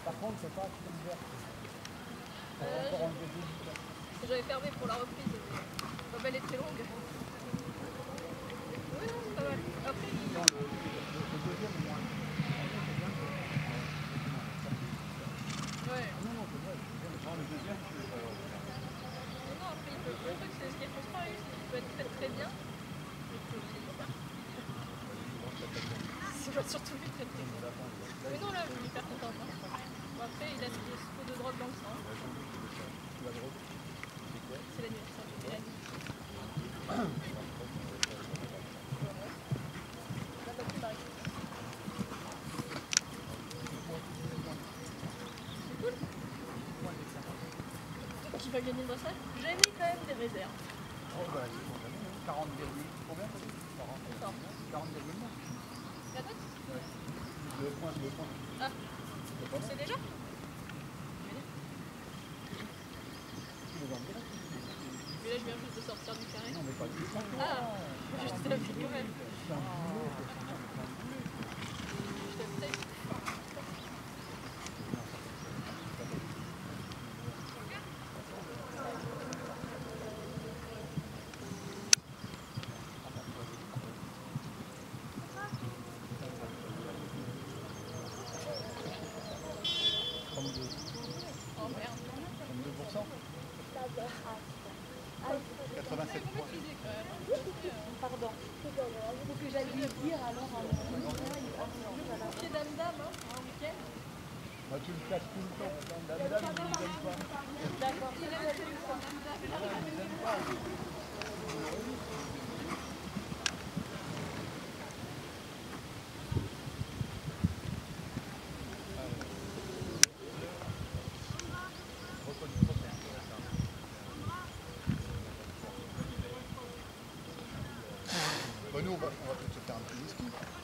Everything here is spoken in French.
Par contre, c'est pas très ouvert. J'avais fermé pour la reprise, mais comme elle est très longue. Oui, non, c'est pas mal. Après, il... Non, le deuxième, moins. Ouais. Non, non, c'est vrai. Non, le deuxième, c'est pas... Non, après, il peut... le truc, c'est ce qui est frustrant, c'est qu'il peut être très très bien. Et que c'est pas surtout lui très très bien. Mais non, là, je suis hyper contente. Hein. Bon, après, il a ce pot de drogue dans le sang. La drogue, c'est quoi? C'est l'anniversaire de Mélanie. La batterie m'arrive. C'est cool. Qui va gagner le bracelet? J'ai mis quand même des réserves. Oh, bah, c'est bon, 40 combien? 40,9. La note? Le point. Ah, c'est déjà? Mais là, je viens juste de sortir du carré. Non, mais pas du tout. Ah, je te l'ai fait quand même. C'est un boulot, Je t'aime peut-être. Oh merde. 32%. 87 points. Pardon. Faut que j'aille lui dire alors en Pied dame-dame, hein, un week-end. Moi, tu le places tout le temps. Dame, il ne aime pas. D'accord. Il aime pas. Reconnaissance, c'est intéressant. Bon, nous, on va peut-être se faire un petit whisky.